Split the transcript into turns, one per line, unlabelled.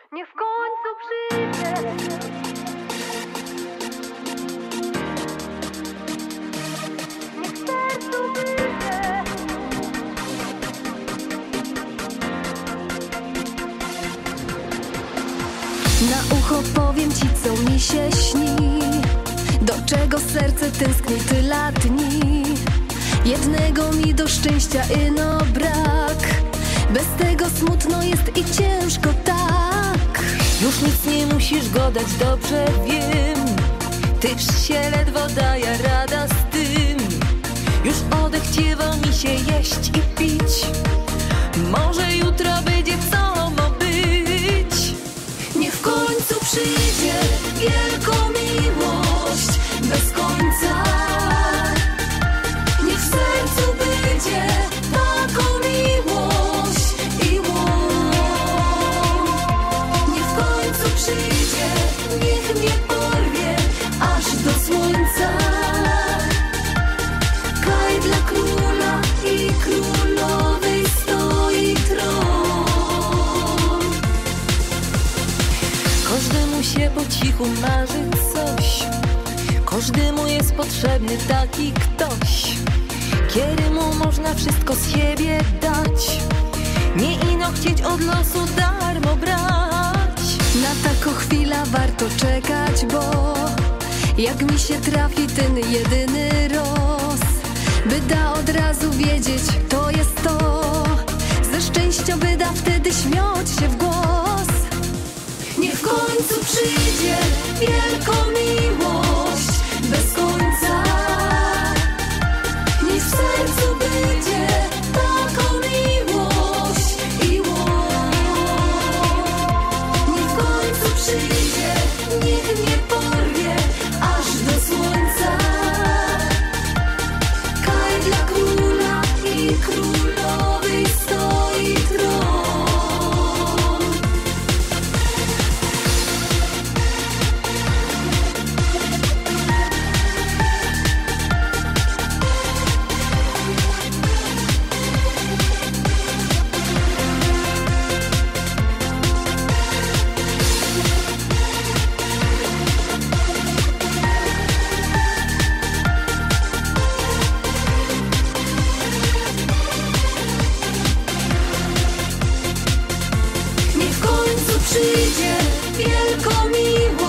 Niech w końcu przyjdzie. Niech w sercu wyjdzie.
Na ucho powiem ci, co mi się śni, do czego serce tęskni tyle dni. Jednego mi do szczęścia ino brak, bez tego smutno jest i ciężko tak.
Już nic nie musisz go dać, dobrze wiem, tyż się ledwo daje rada z tym. Już odechciewa mi się jeść i pić, może jutro będzie co ma być.
Niech w końcu przyjdzie wielką miłość bez końca. Niech w sercu będzie taką miłość i łącz. Niech w końcu przyjdzie, niech mnie porwie aż do słońca. Kaj dla króla i królowej stoi tron.
Każdemu się po cichu marzy coś, każdemu jest potrzebny taki ktoś, kiedy mu można wszystko z siebie dać, nie ino chcieć od losu darmo brać.
Na taką chwilę warto czekać, bo jak mi się trafi ten jedyny roz, by da od razu wiedzieć, to jest to. Ze szczęścia by da wtedy śmiać się w głos. Niech w końcu przyjdzie wielką miłość bez końca. Niech w sercu będzie taką miłość i łącz. Niech w końcu przyjdzie, niech mnie porwie aż do słońca. Kaj dla króla i królowej stoi tron. Niech w końcu przyjdzie wielką miłość.